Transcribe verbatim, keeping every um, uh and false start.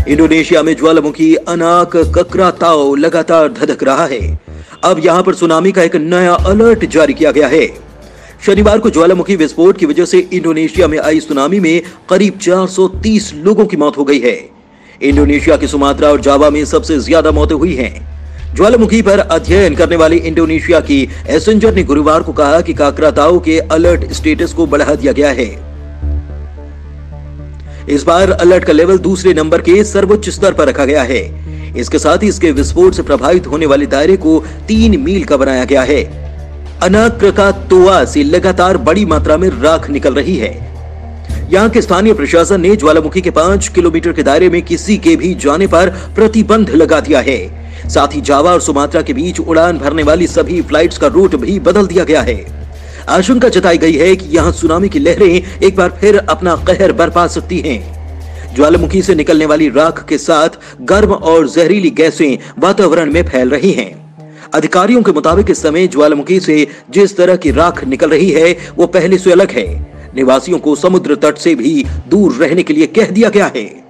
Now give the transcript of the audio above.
Indonesia में ज्वालामुखी अनाक कक्राताओ लगातार धधक रहा है। अब यहां पर सुनामी का एक नया अलर्ट जारी किया गया है। शनिवार को ज्वालामुखी विस्फोट की वजह से इंडोनेशिया में आई सुनामी में करीब चार सौ तीस लोगों की मौत हो गई है। इंडोनेशिया के सुमात्रा और जावा में सबसे ज्यादा मौतें हुई हैं। ज्वालामुखी पर अध्ययन करने वाली इंडोनेशिया की एसेंजर ने गुरुवार को कहा कि काकराताओ के अलर्ट स्टेटस को बढ़ा दिया गया है। इस बार अलर्ट का लेवल दूसरे नंबर के सर्वोच्च स्तर पर रखा गया है। इसके साथ ही इसके विस्फोट से प्रभावित होने वाले दायरे को तीन मील का बनाया गया है। अनाक क्रकातोआ से लगातार बड़ी मात्रा में राख निकल रही है। यहां के स्थानीय प्रशासन ने ज्वालामुखी के पांच किलोमीटर के दायरे में किसी के भी जाने पर प्रतिबंध लगा दिया है। साथ ही जावा और सुमात्रा के बीच उड़ान भरने वाली सभी फ्लाइट्स का रूट भी बदल दिया गया है। आशंका जताई गई है कि यहां सुनामी की लहरें एक बार फिर अपना कहर बरपा सकती हैं। ज्वालामुखी से निकलने वाली राख के साथ गर्म और जहरीली गैसें वातावरण में फैल रही हैं। अधिकारियों के मुताबिक इस समय ज्वालामुखी से जिस तरह की राख निकल रही है वो पहले से अलग है। निवासियों को समुद्र तट से भी दूर रहने के लिए कह दिया गया है।